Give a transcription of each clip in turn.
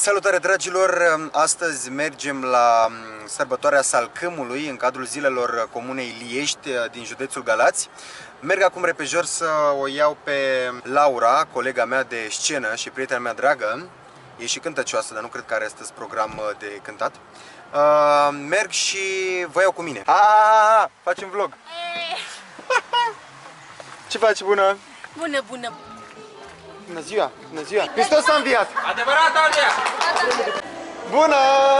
Salutare dragilor! Astăzi mergem la sărbătoarea Salcâmului în cadrul zilelor Comunei Liești din județul Galați. Merg acum repejor să o iau pe Laura, colega mea de scenă și prietena mea dragă. E și cântăcioasă, dar nu cred că are astăzi program de cântat. Merg și vă iau cu mine. Facem vlog! Ce faci, bună? Bună, bună! Bună ziua! Bună ziua! Hristos a înviat! Adevărat, Audea! Bună!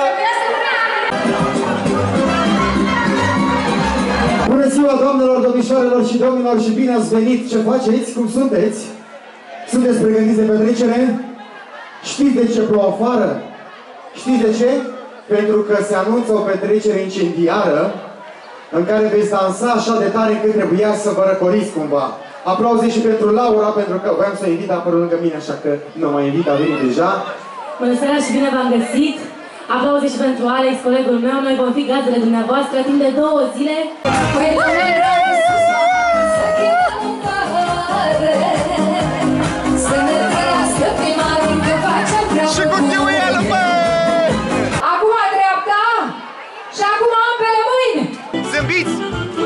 Bună ziua, doamnelor, domnișoarelor și domnilor, și bine ați venit! Ce faceți? Cum sunteți? Sunteți pregătiți de petrecere? Știți de ce plouă afară? Știți de ce? Pentru că se anunță o petrecere incendiară în care veți dansa așa de tare încât trebuia să vă răcoriți cumva. Aplauze și pentru Laura, pentru că voiam să o invit apărul lângă mine, așa că nu mă invit, a venit deja. Bună seara și bine v-am găsit! Aplauze și pentru Alex, colegul meu. Noi vom fi gazdele dumneavoastră timp de 2 zile. Și cu chiuială, băi! Acum dreapta și acum ambele mâini! Zâmbiți!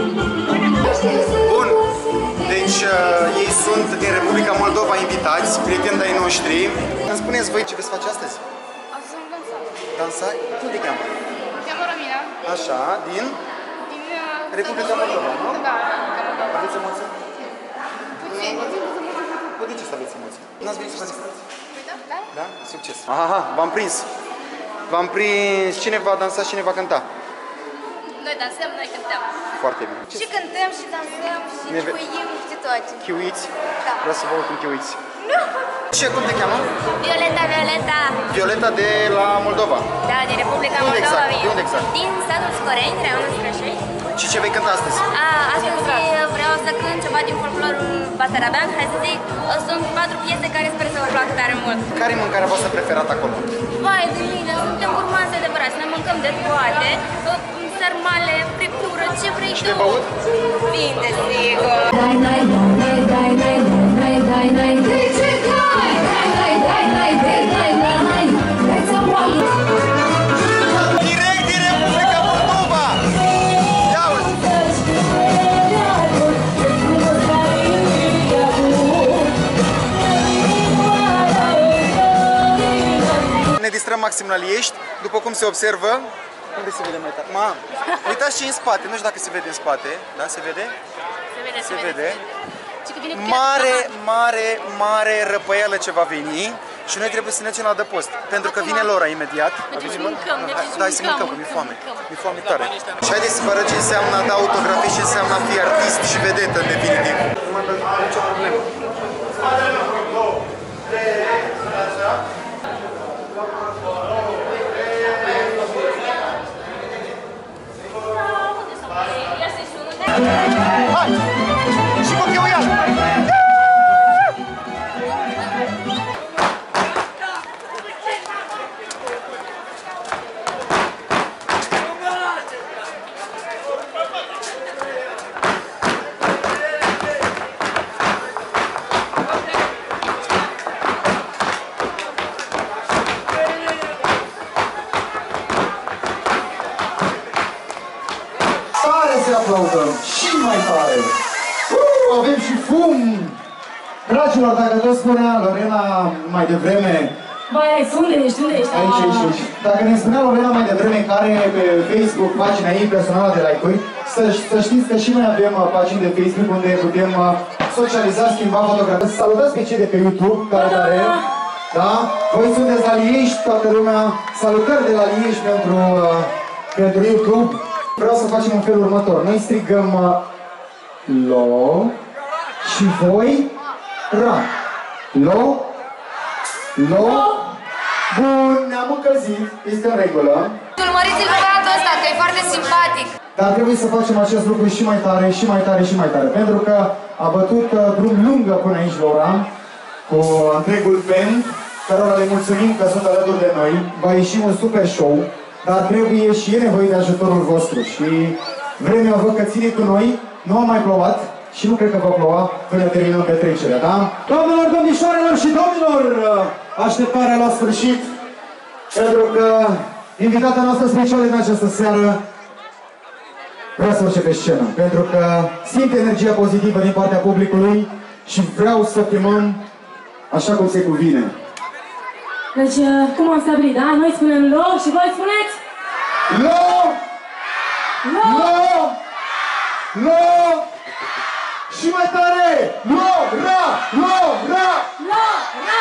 Bun, deci ei sunt din Republica Moldova invitați, prieteni de-ai noștri. Îmi spuneți voi ce veți face astăzi? Astăzi vom dansa. Dansa? Cum te cheamă? Cheamă Romina. Așa, din Din Republica Moldova, nu? Da, Republica Moldova. Aveți emoții? Puțin. De ce să aveți emoții? N-ați venit să vă ziceți? Păi da, da? Da? Succes! Aha, v-am prins! V-am prins! Cine va dansa, cine va cânta? Noi dansăm, noi cântăm. Foarte bine. Și cântăm, și dansăm, și ciuim, și toate. Chiuiți? Da. Vreau să vă aud cum chiuiți. Nu! Ce, cum te cheamă? Violeta, Violeta. Violeta de la Moldova. Da, din Republica Unde Moldova. exact? De unde exact? Din satul Scoreni, raionul Scrășei. Și ce vei cânta astăzi? Astăzi vreau să cânt ceva din folclorul basarabean. Hai să zic, sunt 4 piese care sper să vă placă tare mult. Care e mâncarea voastră preferată acolo? Vai de mine, suntem gurmanzi adevărați, ne mâncăm de toate. Sarmale, friptură, ce vrei tu? De băut? Vin, desigur. Direct din Republica Moldova! Ia uite! Ne distrăm maxim la Liești, după cum se observă. Unde se vede mai tare? Uitați ce e în spate, nu știu dacă se vede în spate. Da, se vede? Se vede. Mare răpăială ce va veni și noi trebuie să ne ducem la adăpost. Pentru că vine Laura imediat. Da, să mâncăm, că mi-e foame. Mi-e foame tare. Și haideți să vă arăt ce înseamnă a da autografii, ce înseamnă a fi artist și vedetă în definitiv. Nicio problemă. Hai! Și cu chiuial! Să aplaudăm și mai tare! Avem și fum! Dragilor, dacă tot spunea Lorena mai devreme... Băi, Alex, unde ești? Unde ești? Aici. Dacă ne spunea Lorena mai devreme că are pe Facebook pagina ei personală de like-uri, să știți că și noi avem pagini de Facebook unde putem socializa, schimba fotografii. Salutați pe cei de pe YouTube, care are... Da? Voi sunteți la Liești, toată lumea. Salutări de la Liești pentru YouTube. Vreau să facem în felul următor. Noi strigăm Lo și voi Ra. Lo. Bun, ne-am încălzit. Este în regulă. Urmăriți-l pe băiatul ăsta, că e foarte simpatic. Dar trebuie să facem acest lucru și mai tare, și mai tare, și mai tare. Pentru că a bătut drum lungă până aici, Laura, cu întregul band, cărora le mulțumim că sunt alături de noi. Va ieși un super show. Dar trebuie și e nevoie de ajutorul vostru și vremea văd că ține cu noi, nu a mai plouat și nu cred că va ploua până terminăm petrecerea, da? Doamnelor, domnișoarelor și domnilor, așteptarea la sfârșit Pentru că invitata noastră specială în această seară vrea să urce pe scenă. Pentru că simt energia pozitivă din partea publicului și vreau să chemăm așa cum se cuvine. Deci, cum am stabilit, da? Noi spunem lo și voi spuneți? Lo! Lo! Lo! Lo! Și mai tare! Lo! Ra! Lo! Ra! Lo! Ra!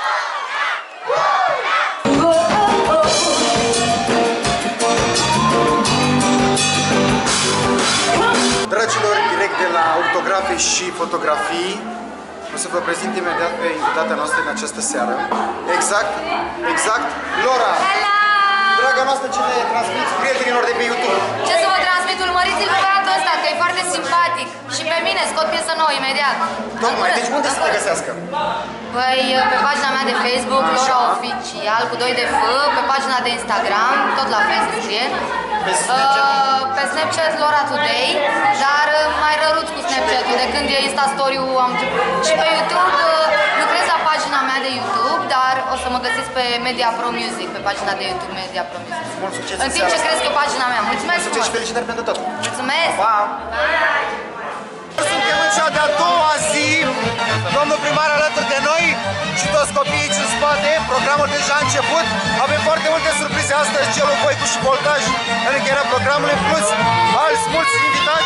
Dragilor, direct de la autografe și fotografii, o să vă prezint imediat pe invitata noastră în această seară. Exact, Laura! Hello! Draga noastră, ce le transmiți prietenilor de pe YouTube? Ce să vă transmit? Urmăriți-l pe băiatul ăsta, că e foarte simpatic. Și pe mine, scot piesă nouă imediat. Tocmai, deci unde să te găsească? Păi, pe pagina mea de Facebook, Laura Oficial, cu 2 de F, pe pagina de Instagram, tot la fel se scrie. Pe Snapchat Laura Today, dar mai răruț cu Snapchat-ul, de când e Insta Story-ul am început. Și pe YouTube, lucrez la pagina mea de YouTube, dar o să mă găsiți pe Media Pro Music, pe pagina de YouTube Media Pro Music. Mult succes în timp ce cresc eu pagina mea. Mulțumesc Succes și felicitări pentru tot! Mulțumesc! Pa! Suntem în cea de-a doua zi, domnul primar alături de noi și toți copiii aici în spate. Programul deja a început. Avem foarte multe surprize astăzi, Celul Voicu și Voltaj în încheierea programului, plus alți mulți invitați.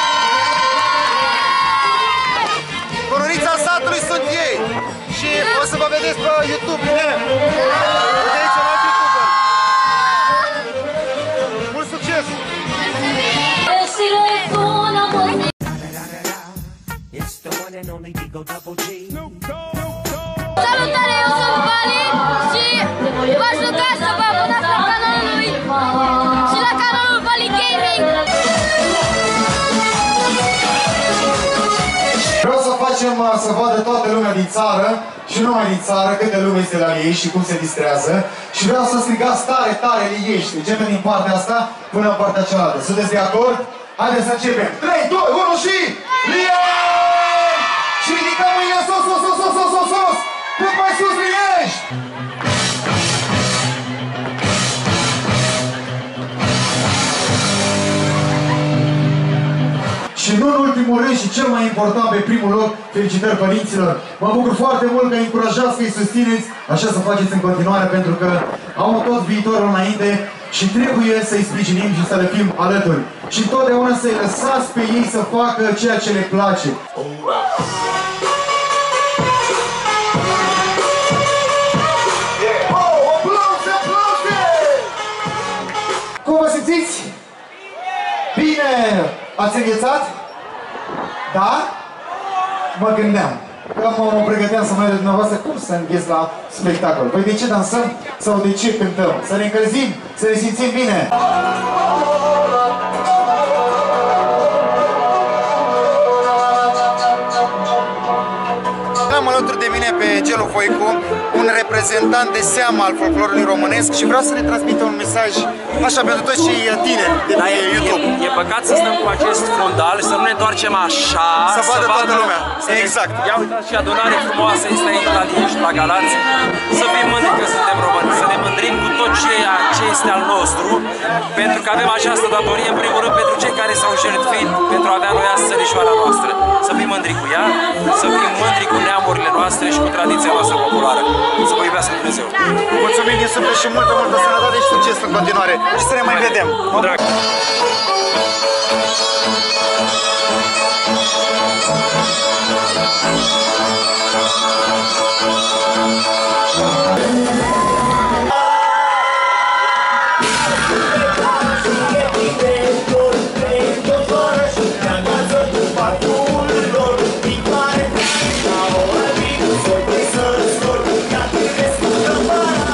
Coronița satului sunt ei și o să vă vedeți pe YouTube, bine? Uite aici un alt YouTuber. Mult succes! Salutare, eu sunt Vali și v-aș ruga să vă abonați la canalul lui și la canalul Vali Gaming. Vreau să facem să vadă toată lumea din țară și nu numai din țară, câte lume este la Liești și cum se distrează. Și vreau să strigați tare, tare Liești. Începem din partea asta până în partea cealaltă. Sunteți de acord? Haideți să începem. 3, 2, 1 și... Liești! Și ridicăm mâinile sus, sus, sus, sus, sus, sus, sus! Cât mai sus, Liești! Și nu în ultimul rând și cel mai important, pe primul loc, felicitări părinților. Mă bucur foarte mult că îi încurajați, că îi susțineți. Așa să faceți în continuare, pentru că au tot viitorul înainte și trebuie să-i sprijinim și să le fim alături. Și întotdeauna să-i lăsați pe ei să facă ceea ce le place. Cum vă simțiți? Bine! Ați înghețat? Da? Mă gândeam că mă pregăteam să merg de dumneavoastră cum să îngheț la spectacol. Păi de ce dansăm sau de ce cântăm? Să ne încălzim, să ne simțim bine! Am alături de mine pe Gelu Voicu, un reprezentant de seamă al folclorului românesc și vreau să ne transmit un mesaj așa pentru toți cei tineri de pe YouTube. E păcat să stăm cu acest fondal, să nu ne întoarcem așa, să vadă toată lumea. Exact. Ia uitați și adunare frumoasă este aici la Liești, la Galați. Să fim mândri că suntem români, să ne mândrim cu tot ceea ce este al nostru, pentru că avem această datorie, în primul rând, pentru cei care s-au jertfit pentru a avea noi astăzi țărișoara noastră. Să fim mândri cu ea, să fim mândri cu neamurile noastre și cu tradiția noastră populară. Să vă iubească Dumnezeu. Mulțumim din suflet și multă sănătate și succes în continuare. Și să ne mai vedem. Cu drag.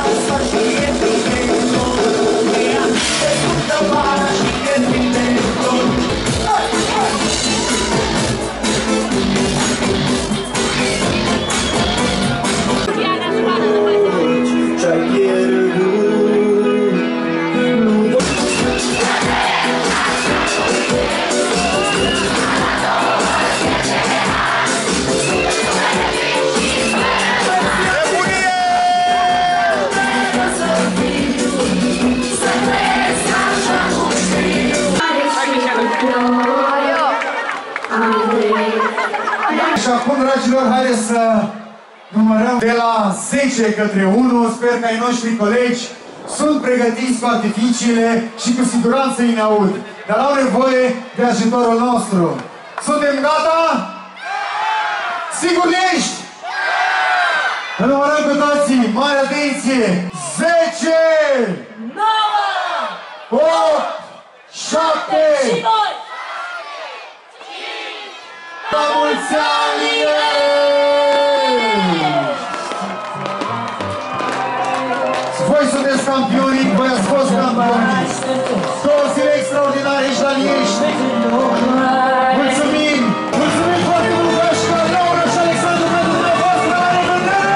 Para acum, dragilor, haideți să numărăm de la 10 către 1. Sper că ai noștri colegi sunt pregătiți cu artificiile și cu siguranță îi ne aud. Dar au nevoie de ajutorul nostru. Suntem gata? Sigur ești? Îl numărăm cu toții. Mare atenție! 10! 9! 8! 7! La mulți ani! Voi sunteți campioni, voi ați fost campioni. 2 zile extraordinare aici la Liești. Mulțumim! Mulțumim foarte mult, Gașca, Laura și Alexandru, pentru dumneavoastră. La revedere!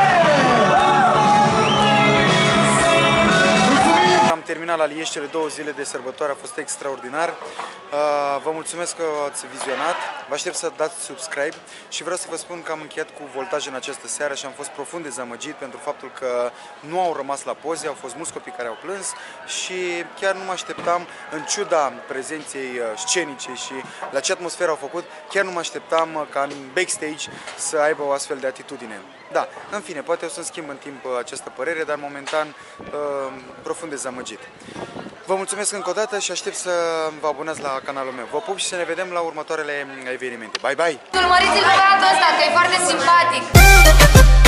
Mulțumim! Am terminat la Liești cele 2 zile de sărbătoare, a fost extraordinar. Vă mulțumesc că ați vizionat, vă aștept să dați subscribe și vreau să vă spun că am încheiat cu Voltaj în această seară și am fost profund dezamăgit pentru faptul că nu au rămas la poze, au fost mulți copii care au plâns și chiar nu mă așteptam, în ciuda prezenței scenice și la ce atmosferă au făcut, chiar nu mă așteptam ca în backstage să aibă o astfel de atitudine. Da, în fine, poate o să-mi schimb în timp această părere, dar momentan profund dezamăgit. Vă mulțumesc încă o dată și aștept să vă abonați la canalul meu. Vă pup și să ne vedem la următoarele evenimente. Bye, bye! Urmăriți-l pe băiatul ăsta, că e foarte simpatic!